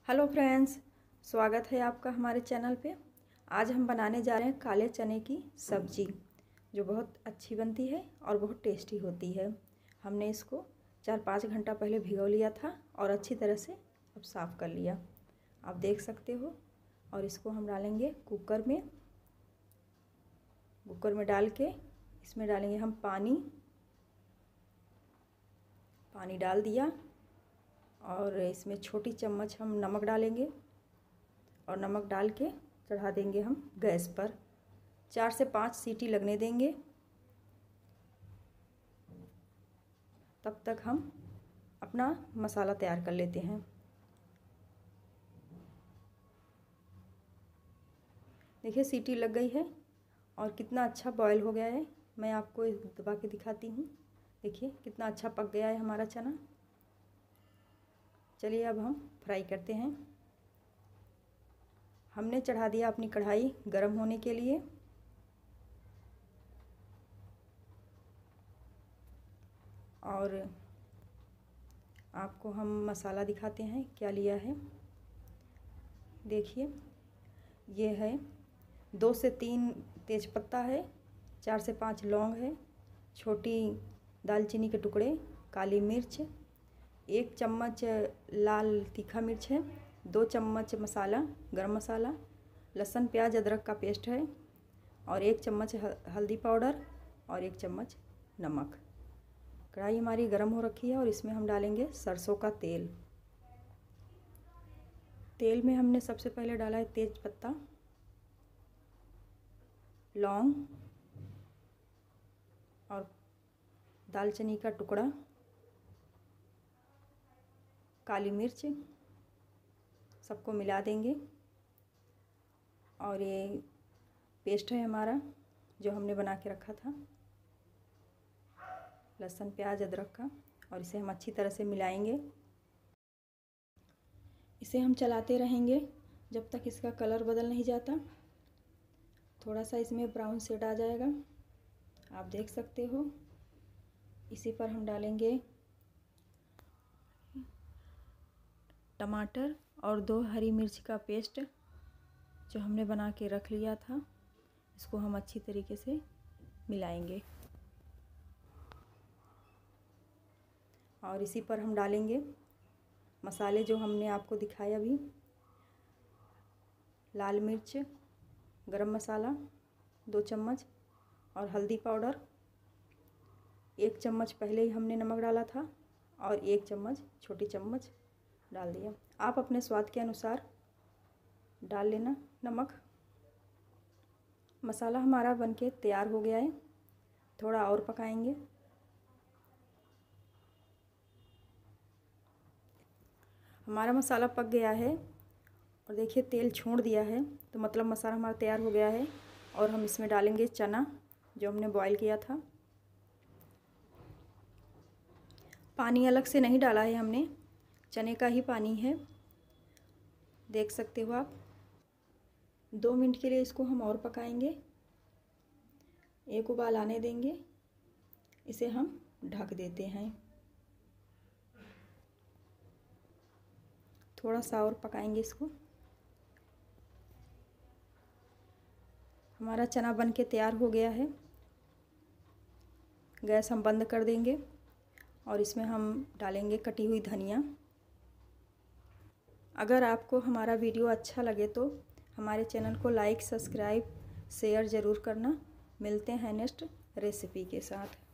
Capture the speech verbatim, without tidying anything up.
Hello friends, स्वागत है आपका हमारे चैनल पे। आज हम बनाने जा रहे हैं काले चने की सब्ज़ी, जो बहुत अच्छी बनती है और बहुत टेस्टी होती है। हमने इसको चार पाँच घंटा पहले भिगो लिया था और अच्छी तरह से अब साफ़ कर लिया, आप देख सकते हो। और इसको हम डालेंगे कुकर में। कुकर में डाल के इसमें डालेंगे हम पानी। पानी डाल दिया और इसमें छोटी चम्मच हम नमक डालेंगे और नमक डाल के चढ़ा देंगे हम गैस पर। चार से पाँच सीटी लगने देंगे, तब तक हम अपना मसाला तैयार कर लेते हैं। देखिए सीटी लग गई है और कितना अच्छा बॉयल हो गया है। मैं आपको दबा के दिखाती हूँ। देखिए कितना अच्छा पक गया है हमारा चना। चलिए अब हम फ्राई करते हैं। हमने चढ़ा दिया अपनी कढ़ाई गरम होने के लिए। और आपको हम मसाला दिखाते हैं क्या लिया है। देखिए ये है दो से तीन तेज़पत्ता है, चार से पाँच लौंग है, छोटी दालचीनी के टुकड़े, काली मिर्च, एक चम्मच लाल तीखा मिर्च है, दो चम्मच मसाला गरम मसाला, लहसुन प्याज अदरक का पेस्ट है और एक चम्मच हल्दी पाउडर और एक चम्मच नमक। कढ़ाई हमारी गरम हो रखी है और इसमें हम डालेंगे सरसों का तेल। तेल में हमने सबसे पहले डाला है तेज पत्ता, लौंग और दालचीनी का टुकड़ा, काली मिर्च, सबको मिला देंगे। और ये पेस्ट है हमारा जो हमने बना के रखा था लहसुन प्याज अदरक का, और इसे हम अच्छी तरह से मिलाएंगे। इसे हम चलाते रहेंगे जब तक इसका कलर बदल नहीं जाता। थोड़ा सा इसमें ब्राउन शेड आ जाएगा, आप देख सकते हो। इसी पर हम डालेंगे टमाटर और दो हरी मिर्च का पेस्ट जो हमने बना के रख लिया था। इसको हम अच्छी तरीके से मिलाएंगे और इसी पर हम डालेंगे मसाले जो हमने आपको दिखाया अभी। लाल मिर्च गरम मसाला दो चम्मच और हल्दी पाउडर एक चम्मच पहले ही हमने नमक डाला था और एक चम्मच छोटी चम्मच डाल दिया। आप अपने स्वाद के अनुसार डाल लेना नमक। मसाला हमारा बनके तैयार हो गया है, थोड़ा और पकाएंगे। हमारा मसाला पक गया है और देखिए तेल छोड़ दिया है, तो मतलब मसाला हमारा तैयार हो गया है। और हम इसमें डालेंगे चना जो हमने बॉईल किया था। पानी अलग से नहीं डाला है हमने, चने का ही पानी है, देख सकते हो आप। दो मिनट के लिए इसको हम और पकाएंगे, एक उबाल आने देंगे। इसे हम ढक देते हैं, थोड़ा सा और पकाएंगे इसको। हमारा चना बन के तैयार हो गया है। गैस हम बंद कर देंगे और इसमें हम डालेंगे कटी हुई धनिया। अगर आपको हमारा वीडियो अच्छा लगे तो हमारे चैनल को लाइक सब्सक्राइब शेयर ज़रूर करना। मिलते हैं नेक्स्ट रेसिपी के साथ।